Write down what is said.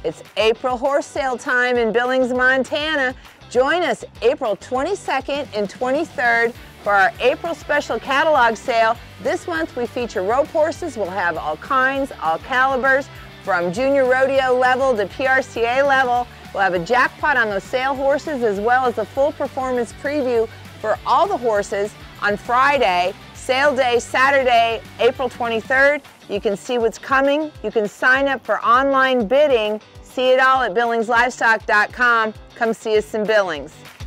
It's April horse sale time in Billings, Montana. Join us April 22nd and 23rd for our April special catalog sale. This month we feature rope horses. We'll have all kinds, all calibers, from junior rodeo level to PRCA level. We'll have a jackpot on those sale horses as well as a full performance preview for all the horses on Friday, sale day, Saturday, April 23rd. You can see what's coming. You can sign up for online bidding. See it all at BillingsLivestock.com. Come see us in Billings.